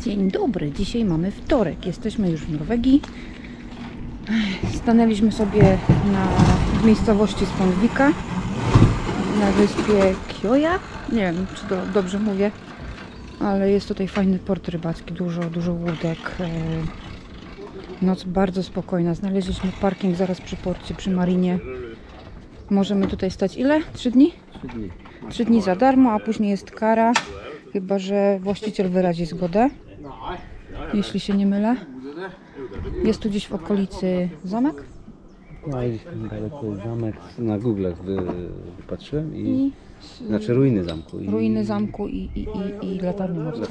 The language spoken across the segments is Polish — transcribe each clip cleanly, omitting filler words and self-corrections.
Dzień dobry, dzisiaj mamy wtorek, jesteśmy już w Norwegii. Stanęliśmy sobie w miejscowości Spånvika na wyspie Kioja. Nie wiem, czy to dobrze mówię, ale jest tutaj fajny port rybacki, dużo łódek. Noc bardzo spokojna, znaleźliśmy parking zaraz przy porcie, przy marinie. Możemy tutaj stać ile? 3 dni? 3 dni. 3 dni za darmo, a później jest kara, chyba że właściciel wyrazi zgodę, jeśli się nie mylę. Jest tu gdzieś w okolicy zamek? No i daleko jest zamek, na Google wypatrzyłem i znaczy ruiny zamku. Ruiny zamku i latarnie morskie.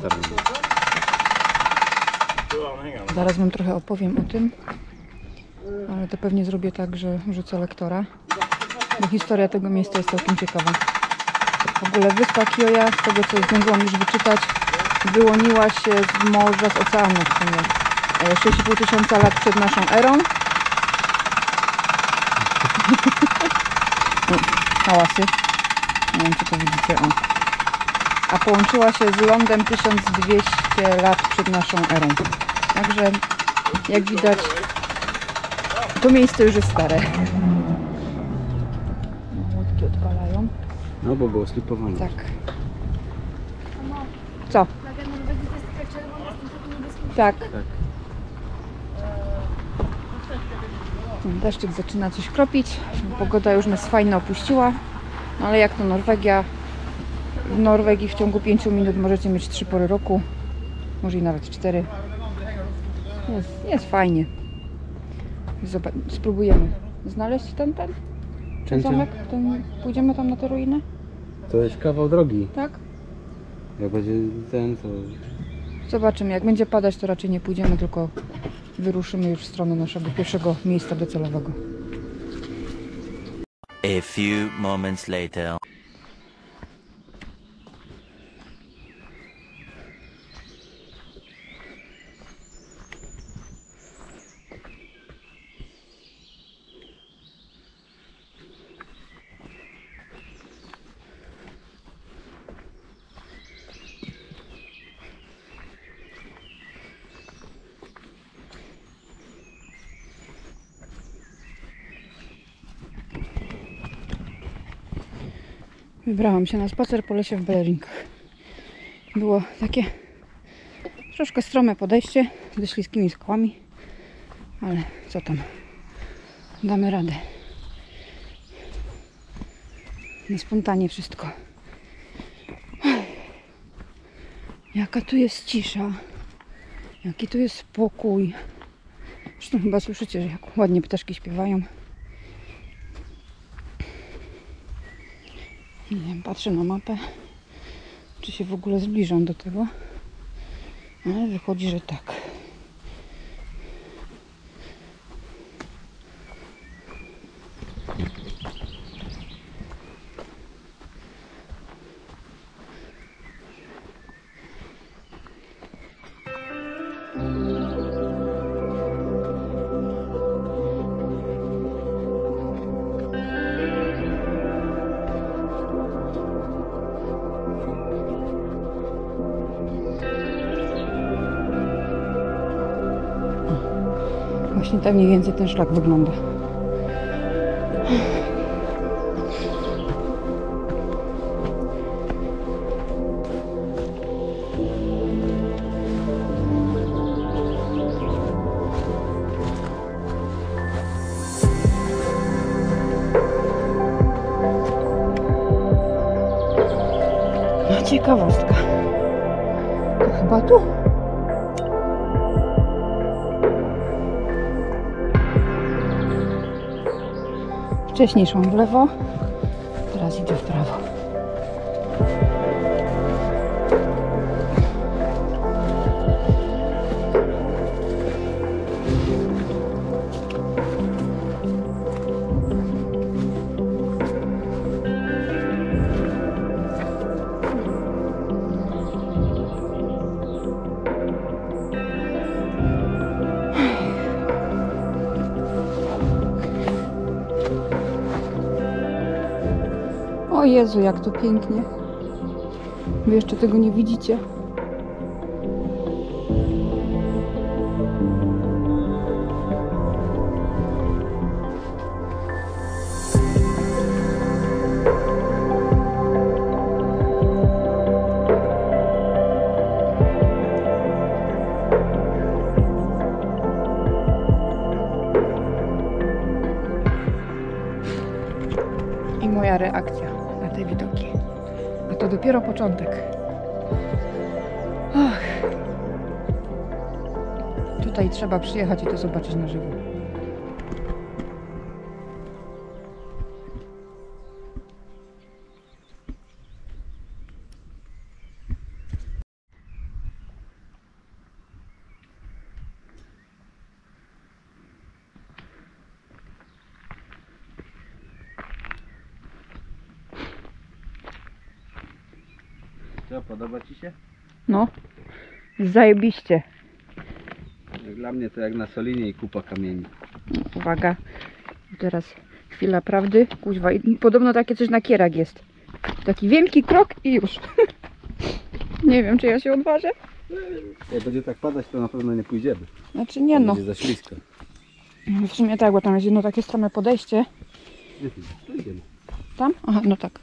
Zaraz wam trochę opowiem o tym, ale to pewnie zrobię tak, że wrzucę lektora, bo historia tego miejsca jest całkiem ciekawa. W ogóle wyspa Kioja, z tego co zdążyłam już wyczytać, wyłoniła się z morza, z oceanu w sumie 6,5 tysiąca lat przed naszą erą. Hałasy. Nie wiem, czy to widzicie. O. A połączyła się z lądem 1200 lat przed naszą erą. Także, jak widać, to miejsce już jest stare. Łódki odpalają. No, bo było slipowane. Tak. Co? Tak. Deszczyk zaczyna coś kropić. Pogoda już nas fajnie opuściła. No ale jak to Norwegia? W Norwegii w ciągu 5 minut możecie mieć 3 pory roku. Może i nawet 4. Jest fajnie. Spróbujemy znaleźć ten zamek. Pójdziemy tam na te ruiny? To jest kawał drogi. Tak? Jak będzie to... Zobaczymy. Jak będzie padać, to raczej nie pójdziemy, tylko wyruszymy już w stronę naszego pierwszego miejsca docelowego. A few moments later. Wybrałam się na spacer po lesie w Belerinkach. Było takie troszkę strome podejście ze śliskimi skałami, ale co tam, damy radę. Na spontanie wszystko. Jaka tu jest cisza, jaki tu jest spokój. Zresztą chyba słyszycie, że jak ładnie ptaszki śpiewają. Nie wiem, patrzę na mapę, czy się w ogóle zbliżam do tego, ale wychodzi, że tak. Właśnie tak mniej więcej ten szlak wygląda. No, ciekawostka. To chyba tu. Wcześniej szłam w lewo, teraz idę w prawo. O Jezu, jak to pięknie. Wy jeszcze tego nie widzicie. te widoki. A to dopiero początek. Och. Tutaj trzeba przyjechać i to zobaczyć na żywo. Co, podoba Ci się? No, zajebiście. Jak dla mnie to jak na Solinie i kupa kamieni. Uwaga, teraz chwila prawdy. Kuźwa, i podobno takie coś na Kierach jest. Taki wielki krok i już. Nie wiem, czy ja się odważę. Jak będzie tak padać, to na pewno nie pójdziemy. Znaczy nie no. Będzie za ślisko. W sumie tak, bo tam jest jedno takie strome podejście. Tu idziemy. Tam? Aha, no tak.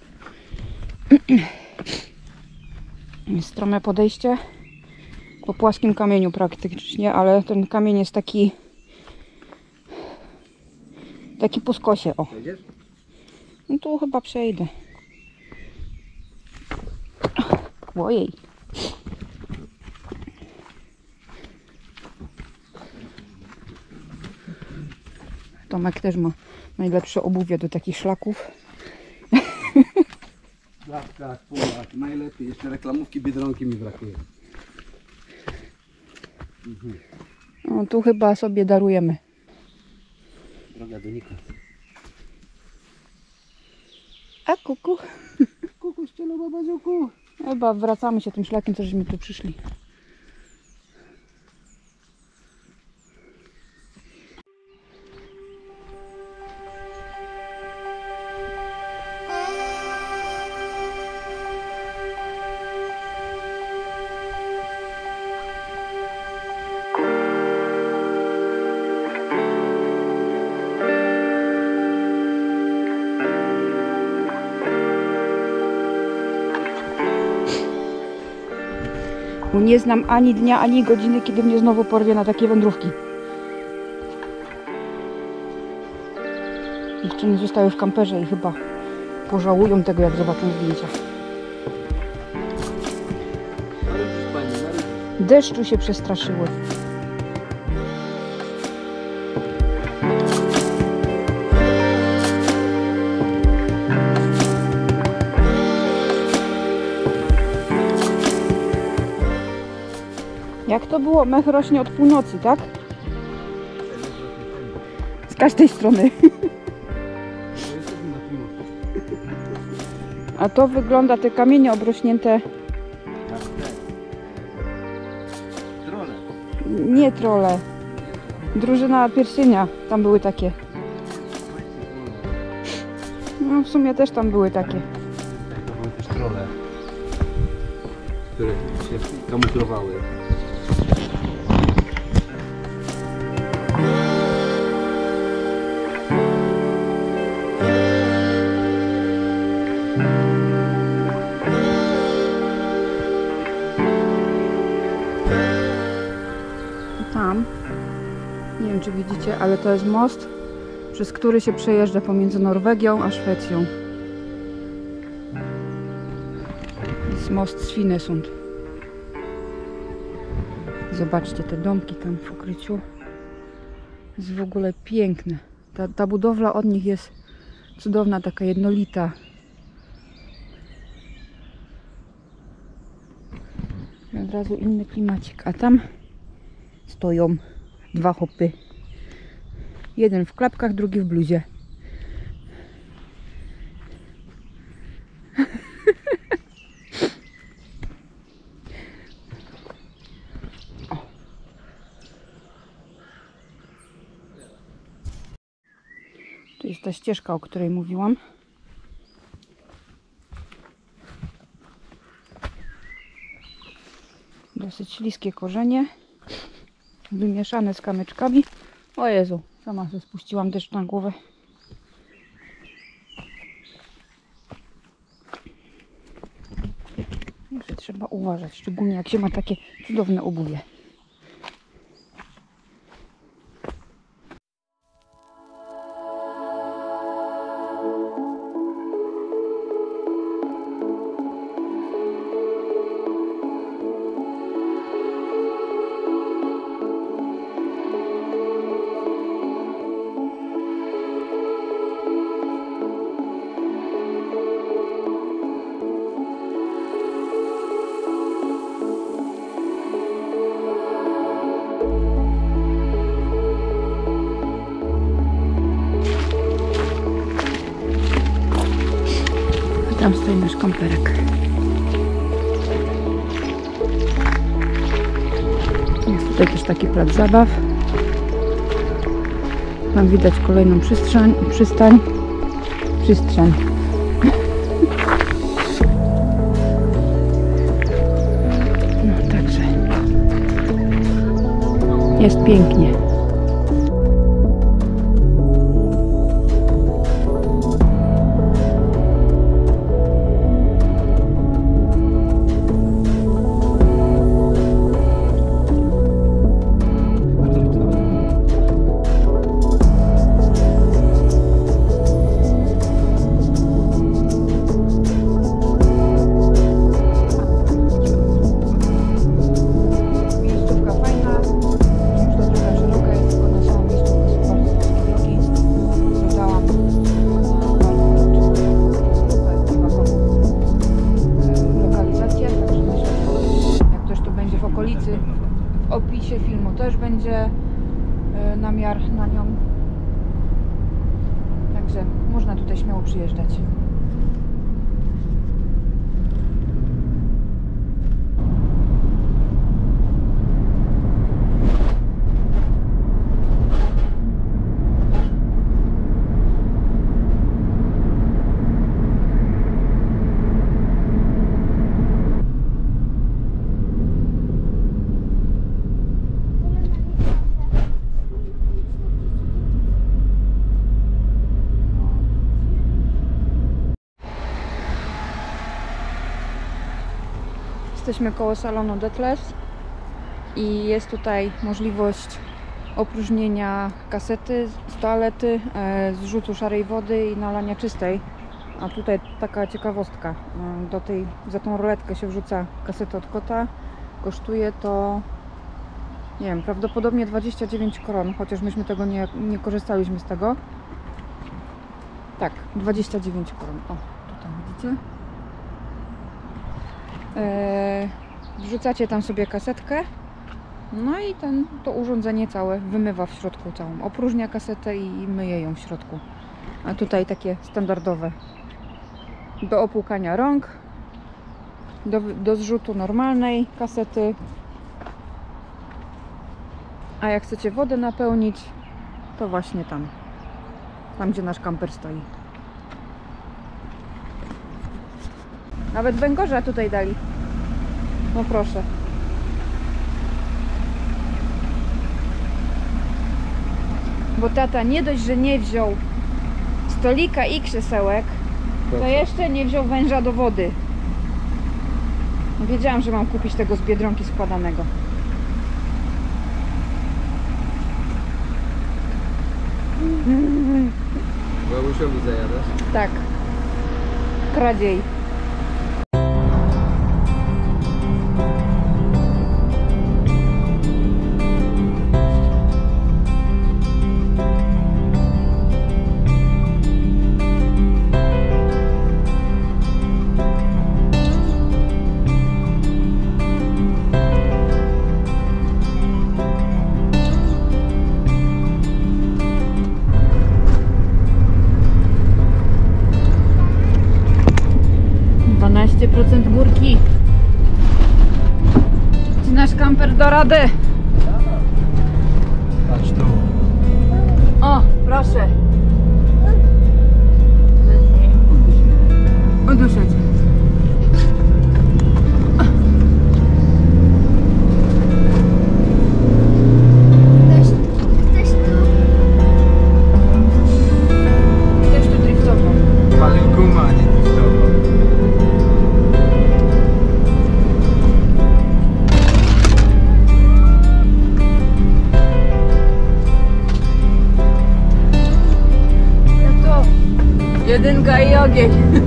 Jest strome podejście po płaskim kamieniu praktycznie, ale ten kamień jest taki po skosie, o. Przejdziesz? No tu chyba przejdę. Ojej. Tomek też ma najlepsze obuwie do takich szlaków. Klapka, spółka, najlepiej. Jeszcze reklamówki Biedronki mi brakuje. No tu chyba sobie darujemy. Droga do Nika. A kuku. Kuku, ścielo, babaziuku. Chyba wracamy się tym szlakiem, co żeśmy tu przyszli. Bo nie znam ani dnia, ani godziny, kiedy mnie znowu porwie na takie wędrówki. Dziewczyny zostały w kamperze i chyba pożałują tego, jak zobaczą zdjęcia. Deszczu się przestraszyły. Jak to było? Mech rośnie od północy, tak? Z każdej strony. A to wygląda, te kamienie obrośnięte. Trole. Nie trole. Drużyna pierścienia. Tam były takie. No w sumie też tam były takie. To były też trole, które się kamuflowały. Tam, nie wiem czy widzicie, ale to jest most, przez który się przejeżdża pomiędzy Norwegią a Szwecją. Jest most Svinesund. Zobaczcie te domki tam w ukryciu. Jest w ogóle piękne. Ta budowla od nich jest cudowna, taka jednolita. I od razu inny klimacik. A tam stoją dwa chłopy. Jeden w klapkach, drugi w bluzie. Tu jest ta ścieżka, o której mówiłam. Dosyć śliskie korzenie. Wymieszane z kamyczkami. O Jezu, sama sobie spuściłam deszcz na głowę. Także trzeba uważać, szczególnie jak się ma takie cudowne obuwie. Tam stoi nasz kamperek. Jest tutaj też taki plac zabaw. Tam widać kolejną przystań. No także jest pięknie. W opisie filmu też będzie namiar na nią. Także można tutaj śmiało przyjeżdżać. Jesteśmy koło salonu Detlefs i jest tutaj możliwość opróżnienia kasety z toalety, zrzutu szarej wody i nalania czystej. A tutaj taka ciekawostka, za tą roletkę się wrzuca kasetę od kota. Kosztuje to, nie wiem, prawdopodobnie 29 koron, chociaż myśmy tego nie korzystaliśmy z tego. Tak, 29 koron. O, tutaj widzicie? Wrzucacie tam sobie kasetkę, no i to urządzenie całe wymywa w środku całą, opróżnia kasetę i myje ją w środku. A tutaj takie standardowe do opłukania rąk, do zrzutu normalnej kasety, a jak chcecie wodę napełnić, to właśnie tam gdzie nasz kamper stoi. Nawet węgorza tutaj dali. No proszę. Bo tata nie dość, że nie wziął stolika i krzesełek, to jeszcze nie wziął węża do wody. Wiedziałam, że mam kupić tego z Biedronki składanego. Babusiowi zajadasz? Tak. Kradziej. Górki. Czy nasz kamper da radę? Patrz tu. O, proszę. Uduszę cię. Ktoś tu driftował. Palił guma, a nie driftował. Jedynka i ogień.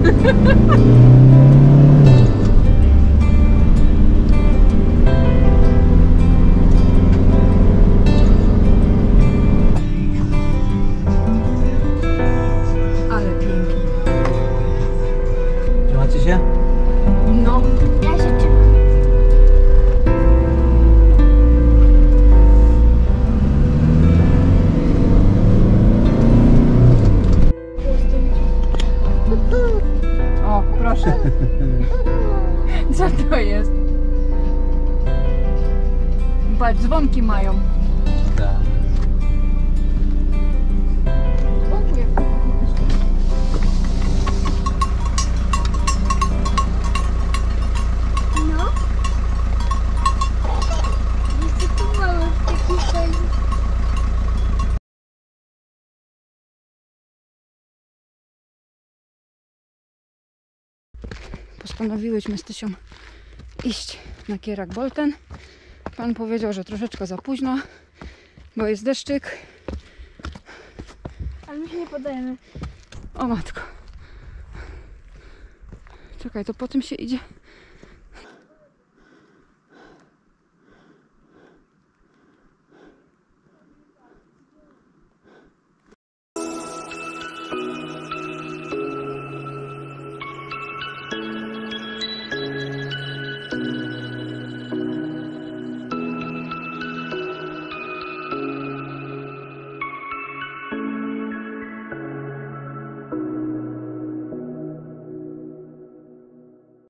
Ale pięknie. Trzymacie się? No. Ja się trzymam. O, proszę. proszę. Co to jest? Patrz, dzwonki mają. Tak. No. Jeszcze tu mamy taki fajny. Postanowiłyśmy z Tysią iść na Kierak Bolten. Pan powiedział, że troszeczkę za późno, bo jest deszczyk. Ale my się nie podajemy. O matko. Czekaj, to po tym się idzie